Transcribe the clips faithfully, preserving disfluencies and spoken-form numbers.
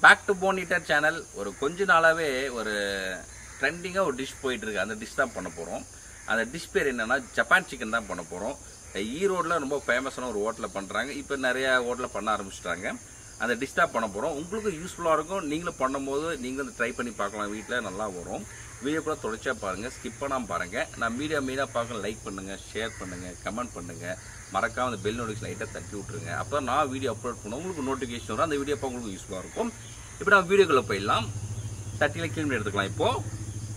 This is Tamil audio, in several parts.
Back to phone eater channel ஒரு கொஞ்ச நாளாவே ஒரு ட்ரெண்டிங்காக ஒரு டிஷ் போயிட்டு இருக்கு. அந்த டிஷ் தான் பண்ண போகிறோம். அந்த டிஷ் பேர் என்னன்னா ஜப்பான் சிக்கன் தான் பண்ண போகிறோம். ஈரோடில் ரொம்ப ஃபேமஸான ஒரு ஹோட்டலில் பண்ணுறாங்க. இப்போ நிறையா ஹோட்டலில் பண்ண ஆரம்பிச்சிட்டாங்க. அந்த டிஷ் தான் பண்ண போகிறோம். உங்களுக்கு யூஸ்ஃபுல்லாக இருக்கும். நீங்களும் பண்ணும்போது நீங்களும் ட்ரை பண்ணி பார்க்கலாம். வீட்டில் நல்லா வரும். வீடியோ கூட தொடர்ச்சியாக பாருங்கள், ஸ்கிப் பண்ணாமல் பாருங்கள். நான் மீடியா மீடியாக பார்க்க லைக் பண்ணுங்கள், ஷேர் பண்ணுங்கள், கமெண்ட் பண்ணுங்கள். மறக்காம அந்த பெல் நோட்டிஃபிகேஷன் லைட்டாக தட்டி விட்ருங்க. அப்போ நான் வீடியோ அப்லோட் பண்ணுவோம், உங்களுக்கு நோட்டிஃபிகேஷன் வரும். அந்த வீடியோ பார்க்க உங்களுக்கு யூஸ்ஃபுல்லாக இருக்கும். இப்போ நம்ம வீடியோக்குள்ளே போயிடலாம். சட்டியில் கிளீன் பண்ணி எடுத்துக்கலாம். இப்போது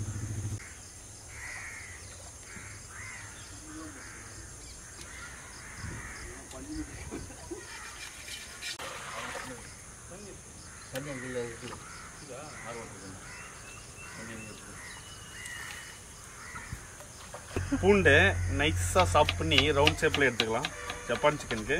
பூண்டை நைஸாக சாப் பண்ணி ரவுண்ட் ஷேப்பில் எடுத்துக்கலாம். ஜப்பான் சிக்கனுக்கு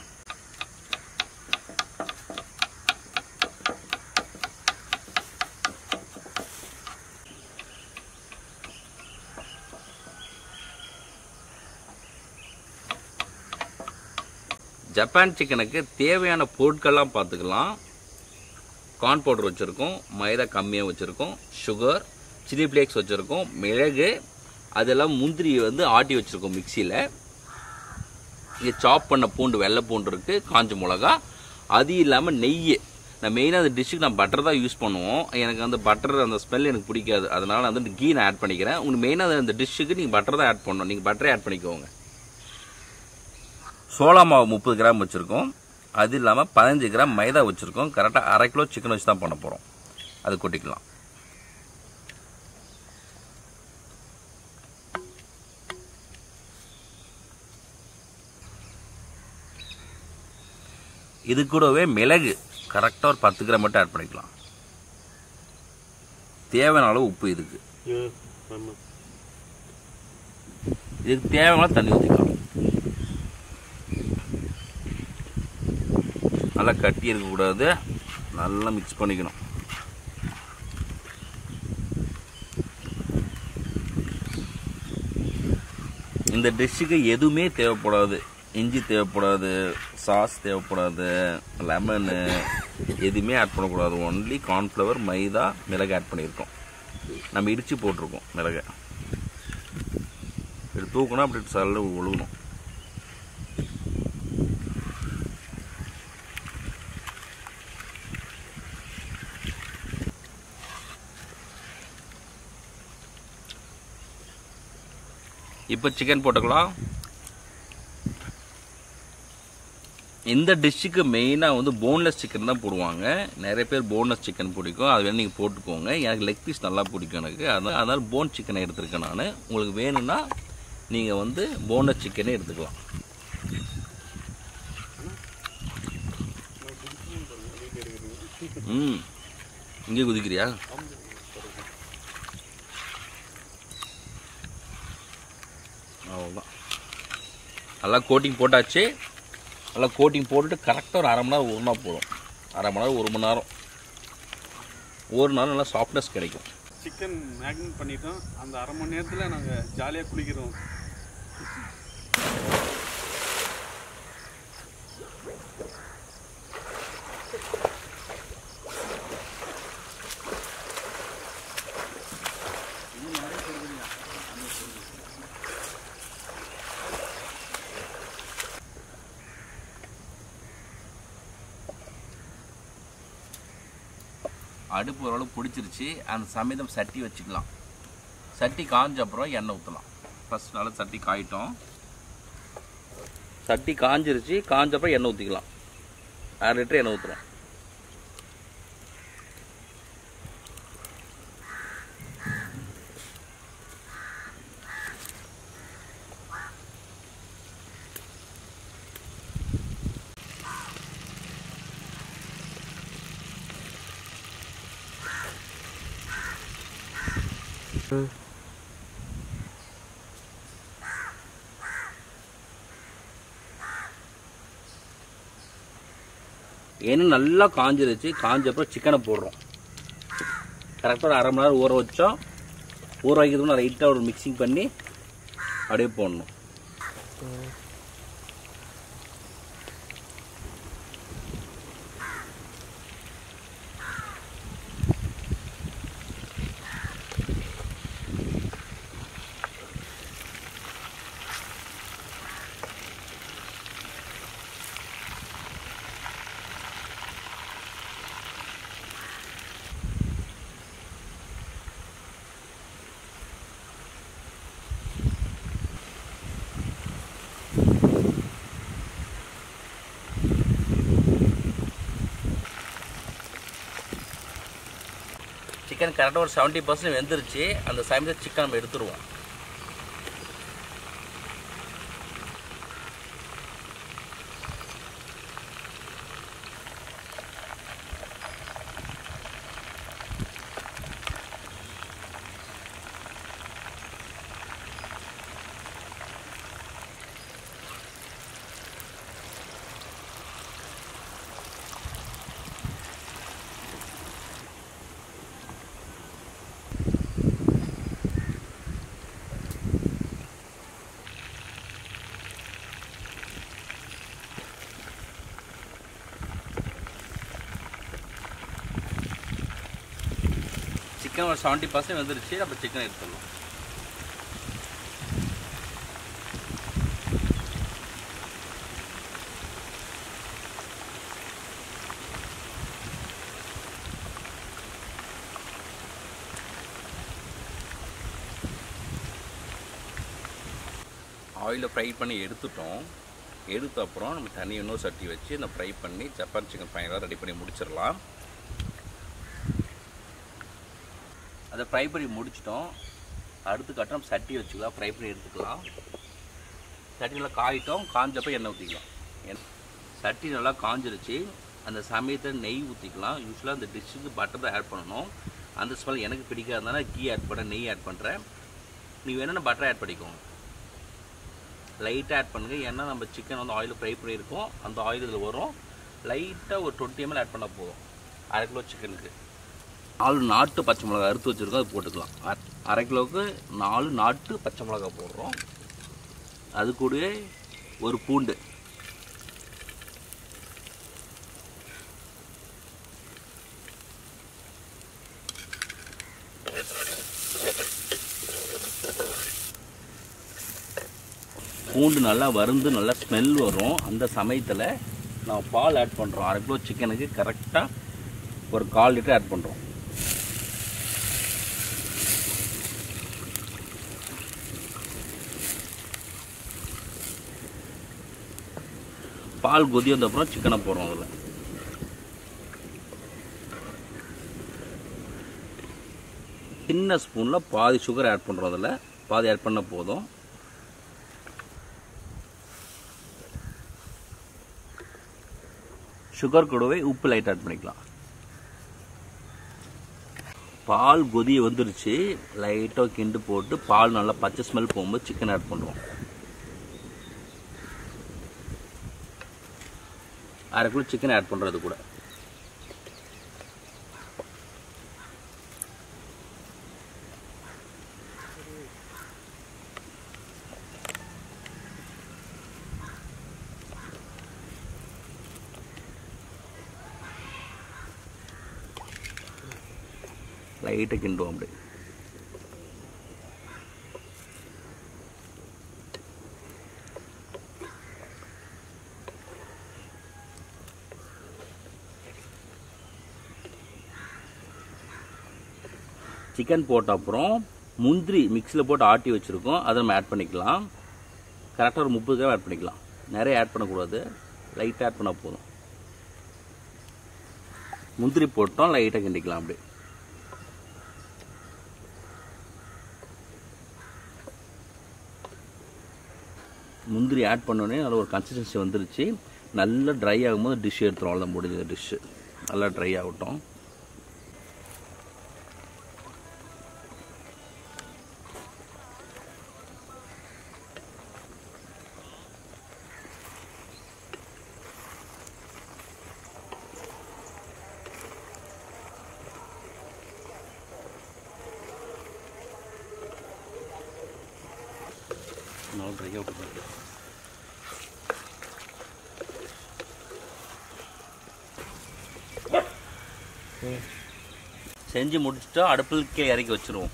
ஜப்பான் சிக்கனுக்கு தேவையான பொருட்கள்லாம் பார்த்துக்கலாம். கார்ன் பவுடர் வச்சுருக்கோம், மைதா கம்மியாக வச்சுருக்கோம், சுகர், சில்லி ஃப்ளேக்ஸ் வச்சுருக்கோம், மிளகு, அதெல்லாம் முந்திரி வந்து ஆட்டி வச்சுருக்கோம் மிக்சியில். இங்கே சாப் பண்ண பூண்டு, வெள்ளை பூண்டு இருக்குது, காஞ்ச மிளகா. அது இல்லாமல் நெய். நான் மெயினாக அந்த டிஷ்ஷுக்கு நான் பட்டர் தான் யூஸ் பண்ணுவோம். எனக்கு அந்த பட்டர் அந்த ஸ்மெல் எனக்கு பிடிக்காது. அதனால் வந்து கீ நான் ஆட் பண்ணிக்கிறேன். உங்களுக்கு மெயினாக அந்த டிஷ்ஷுக்கு நீங்கள் பட்டர் தான் ஆட் பண்ணணும். நீங்கள் பட்டரே ஆட் பண்ணிக்கோங்க. சோளா மாவு முப்பது கிராம் வச்சுருக்கோம். அது இல்லாமல் பதினஞ்சு கிராம் மைதா வச்சுருக்கோம். கரெக்டாக அரை கிலோ சிக்கன் வச்சு தான் பண்ண போகிறோம். அது கொட்டிக்கலாம். இது கூடவே மிளகு கரெக்டாக ஒரு பத்து கிராம் மட்டும் ஆட் பண்ணிக்கலாம். தேவையான அளவு உப்பு. இதுக்கு இதுக்கு தேவையான தண்ணி ஊற்றிக்கலாம். நல்லா கட்டி இருக்கக்கூடாது. நல்லா மிக்ஸ் பண்ணிக்கணும். இந்த டிஷ்ஷுக்கு எதுவுமே தேவைப்படாது. இஞ்சி தேவைப்படாது, சாஸ் தேவைப்படாது, லெமனு எதுவுமே ஆட் பண்ணக்கூடாது. ஒன்லி கார்ன்ஃப்ளவர், மைதா, மிளகு ஆட் பண்ணியிருக்கோம். நம்ம இடித்து போட்டிருக்கோம் மிளகை. இப்படி தூக்கணும், அப்படி சல்ல ஒழுகணும். இப்போ சிக்கன் போட்டுக்கலாம். இந்த டிஷ்ஷுக்கு மெயினாக வந்து போன்லெஸ் சிக்கன் தான் போடுவாங்க. நிறைய பேர் போன்லெஸ் சிக்கன் பிடிக்கும். அது வேணும் நீங்கள் போட்டுக்கோங்க. எனக்கு லெக் பீஸ் நல்லா பிடிக்கும் எனக்கு. அதனால் அதனால் போன் சிக்கனை எடுத்துருக்கேன் நான். உங்களுக்கு வேணும்னா நீங்கள் வந்து போன்லெஸ் சிக்கனே எடுத்துக்கலாம். ம் இங்கே குதிக்கிறியா? அவ்வளோதான். நல்லா கோட்டிங் போட்டாச்சு. நல்லா கோட்டிங் போட்டுட்டு கரெக்டாக ஒரு அரை மணி நேரம் ஊறினா போதும். அரை மணி நேரம் ஒரு மணி நேரம் ஒரு நாள் நல்லா சாஃப்ட்னஸ் கிடைக்கும். சிக்கன் மேக்னேட் பண்ணிட்டோம். அந்த அரை மணி நேரத்தில் நாங்கள் ஜாலியாக குளிக்கிறோம். அடுப்பு ஓரளவு பிடிச்சிருச்சு. அந்த சமயத்தம் சட்டி வச்சுக்கலாம். சட்டி காஞ்ச அப்புறம் எண்ணெய் ஊற்றலாம். ஃபஸ்ட் நல்லா சட்டி காயிட்டோம். சட்டி காஞ்சிருச்சு. காஞ்சப்பறம் எண்ணெய் ஊற்றிக்கலாம். அரை லிட்டர் எண்ணெய் ஊற்றுறோம். எண்ணெய் நல்லா காஞ்சிருச்சு. காஞ்சப்பறம் சிக்கனை போடுறோம். கரெக்டாக ஒரு அரை மணி நேரம் ஊற வச்சோம். ஊற வைக்கிறதுக்கு லைட்டாக ஒரு மிக்சிங் பண்ணி அப்படியே போடணும். சிக்கன் கரெக்டாக ஒரு செவன்ட்டி பர்சன்ட் வெந்துருச்சு. அந்த சமயத்தில் சிக்கன் நம்ம எடுத்துருவோம். சிக்கன் ஒரு செவன்ட்டி பர்சன்ட் வந்துருச்சு. நம்ம சிக்கன் எடுத்துடலாம். ஆயிலில் ஃப்ரை பண்ணி எடுத்துட்டோம். எடுத்த அப்புறம் நம்ம தண்ணி இன்னொரு சட்டி வச்சு இந்த ஃப்ரை பண்ணி ஜப்பான் சிக்கன் ஃபைனலாக ரெடி பண்ணி முடிச்சிடலாம். அதை ஃப்ரை பண்ணி முடிச்சிட்டோம். அடுத்து கட்டம் சட்டி வச்சுக்கலாம். ஃப்ரை பண்ணி எடுத்துக்கலாம். சட்டி நல்லா காயிட்டோம். காஞ்சப்போ எண்ணெய் ஊற்றிக்கலாம். என் சட்டி நல்லா காஞ்சிருச்சு. அந்த சமயத்தில் நெய் ஊற்றிக்கலாம். யூஸ்வலாக அந்த டிஷ்ஷுக்கு பட்டர் தான் ஆட் பண்ணணும். அந்த ஸ்மெல் எனக்கு பிடிக்காதனால கீ ஆட் பண்ண நெய் ஆட் பண்ணுறேன். நீங்கள் வேணும்னா பட்டர் ஆட் பண்ணிக்கோங்க. லைட்டாக ஆட் பண்ணுங்கள். ஏன்னா நம்ம சிக்கன் வந்து ஆயில் ஃப்ரை பண்ணியிருக்கோம். அந்த ஆயில் இதில் வரும். லைட்டாக ஒரு டுவெண்ட்டி எம்எல் ஆட் பண்ணால் போதும். அரை கிலோ சிக்கனுக்கு நாலு நாட்டு பச்சை மிளகா அறுத்து வச்சுருக்கோம். அது போட்டுக்கலாம். அரை கிலோவுக்கு நாலு நாட்டு பச்சை மிளகா போடுறோம். அது கூடவே ஒரு பூண்டு, பூண்டு நல்லா வறுந்து நல்லா ஸ்மெல் வரும். அந்த சமயத்தில் நான் பால் ஆட் பண்ணுறோம். அரை கிலோ சிக்கனுக்கு கரெக்டாக ஒரு கால் லிட்டர் ஆட் பண்ணுறோம். பால் கொதி வந்தப்புறம் சிக்கனை போடுறோம். அதில் சின்ன ஸ்பூனில் பாதி சுகர் ஆட் பண்ணுறோம். அதில் பாதி ஆட் பண்ண போதும். சுகர் கூடவே உப்பு லைட் ஆட் பண்ணிக்கலாம். பால் கொதி வந்துருச்சு. லைட்டாக கிண்டு போட்டு பால் நல்லா பச்சை ஸ்மெல் போகும்போது சிக்கன் ஆட் பண்ணுறோம். அரை கிலோ சிக்கன் ஆட் பண்ணுறது கூட லைட்டாக கிண்டுவோம். அப்படி சிக்கன் போட்ட அப்புறம் முந்திரி மிக்ஸில் போட்டு ஆட்டி வச்சுருக்கோம். அதை நம்ம ஆட் பண்ணிக்கலாம். கரெக்டாக ஒரு முப்பது கிராம் ஆட் பண்ணிக்கலாம். நிறைய ஆட் பண்ணக்கூடாது. லைட்டாக ஆட் பண்ணால் போதும். முந்திரி போட்டோம். லைட்டாக கிண்டிக்கலாம். அப்படி முந்திரி ஆட் பண்ணோடனே நல்ல ஒரு கன்சிஸ்டன்சி வந்துருச்சு. நல்லா ட்ரை ஆகும்போது டிஷ் எடுத்துரும். அவ்வளோதான் முடிஞ்சது. டிஷ்ஷு நல்லா ட்ரை ஆகட்டும். நல்லா ட்ரை ஆகிட்டு செஞ்சு முடிச்சுட்டா அடுப்பில் கீழே இறக்கி வச்சிருவோம்.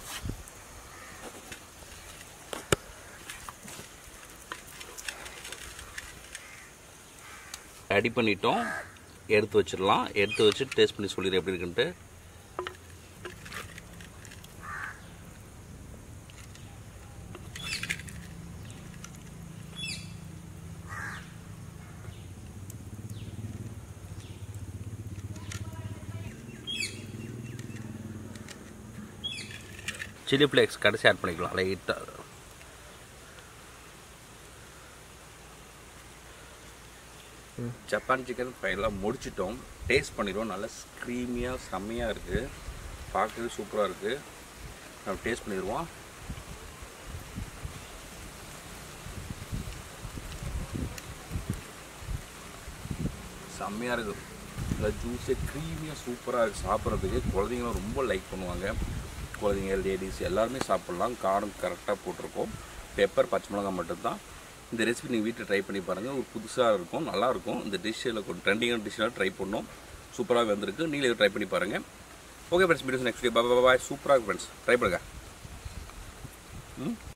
ரெடி பண்ணிட்டோம். எடுத்து வச்சிடலாம். எடுத்து வச்சு டேஸ்ட் பண்ணி சொல்லிடுறேன் எப்படி இருக்குன்ட்டு. சில்லி ஃப்ளேக்ஸ் கடைசி ஆட் பண்ணிக்கலாம் லைட்டாக. ஜப்பான் சிக்கன் ஃபைனலாக முடிச்சிட்டோம். டேஸ்ட் பண்ணிடுவோம். நல்லா ஸ்க்ரீமியாக செம்மையாக இருக்குது, பார்க்கவே சூப்பராக இருக்குது. நம்ம டேஸ்ட் பண்ணிடுவோம். செம்மையாக இருக்குது. நல்லா ஜூஸே க்ரீமியாக சூப்பராக இருக்குது. சாப்பிட்றதுக்கு குழந்தைங்களும் ரொம்ப லைக் பண்ணுவாங்க. குழந்தைங்க, லேடிஸ் எல்லாருமே சாப்பிட்லாம். காரம் கரெக்டாக போட்டிருக்கோம். பெப்பர், பச்சை மிளகாய் மட்டும்தான். இந்த ரெசிபி நீங்கள் வீட்டில் ட்ரை பண்ணி பாருங்கள். ஒரு புதுசாக இருக்கும், நல்லாயிருக்கும். இந்த டிஷ்ஷில் கொஞ்சம் ட்ரெண்டிங்கான டிஷ்ஷெலாம் ட்ரை பண்ணோம். சூப்பராக வந்திருக்கு. நீங்களே ட்ரை பண்ணி பாருங்கள். Okay friends, videos next day. Bye bye. சூப்பராக ஃப்ரெண்ட்ஸ் ட்ரை பண்ணுங்கள். ம்